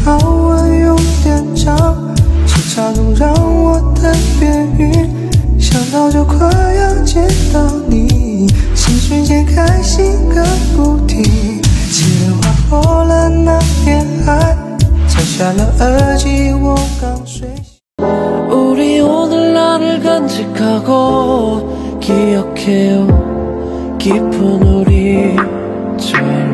好玩有点长，时差总让我的别语想到就快要见到你，心瞬间开心个不停。气流划破了那片海，摘下了耳机，我刚睡醒。 우리 오늘 날을 간직하고 기억해요 깊은 우리 절